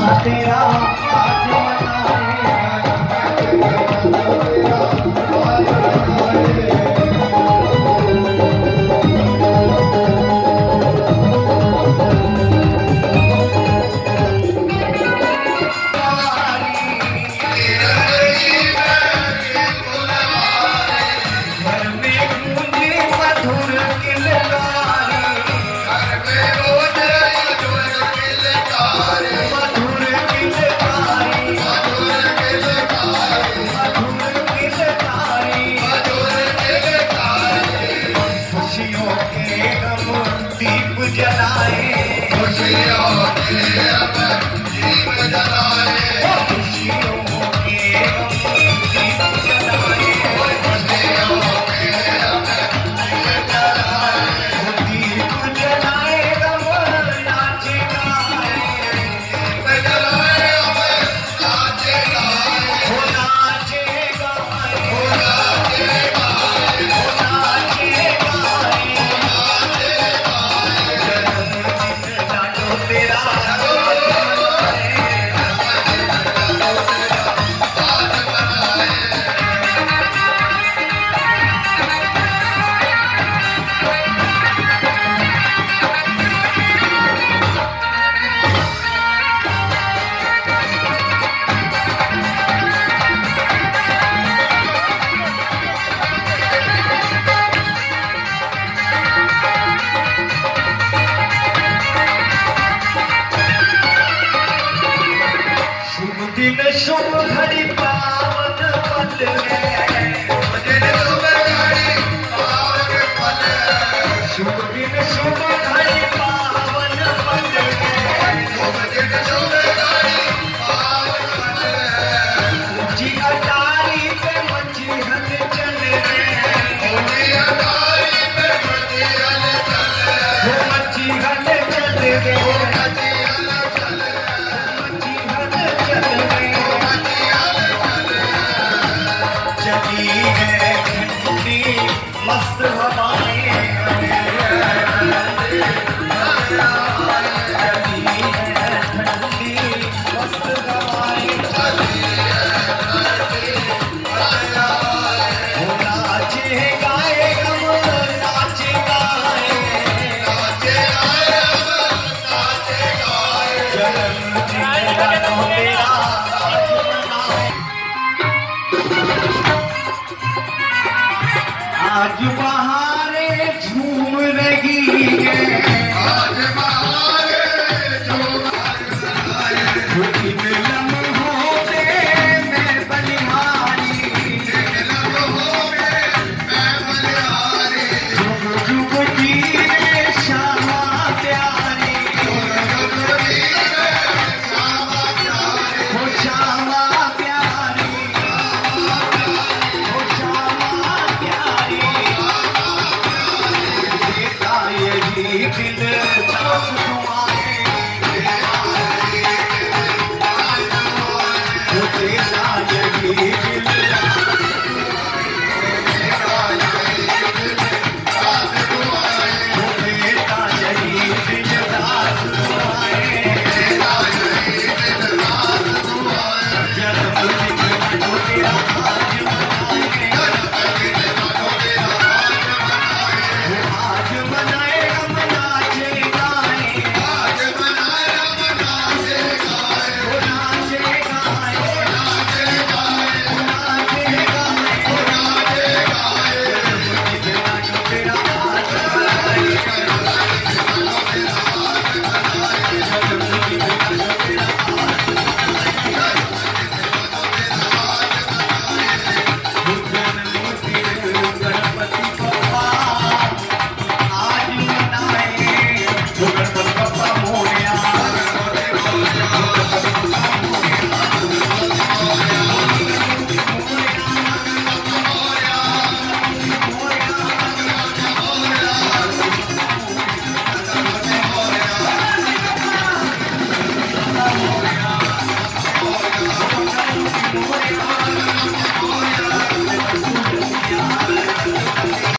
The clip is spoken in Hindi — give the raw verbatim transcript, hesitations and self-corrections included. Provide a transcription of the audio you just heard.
तेरा आज शुभ घड़ी पावन पल शुभ दिन शुभ घड़ी पावन पल ऊंची अटारी पे मची हल चले मची हल चले मस्त हवाएं ठंडी मस्त हवाएं नाचे गाए गम नाचे गाए जन्म तेरा आज बहारे झूम रही है आज बहारे झूम इन लम्हों में मैं बलिहारी इन लम्हों में मैं बलिहारी जुग जुग जीवे श्यामा प्यारी जुग जुग जीवे श्यामा प्यारी हो श्यामा प्यारी हो श्यामा प्यारी दिल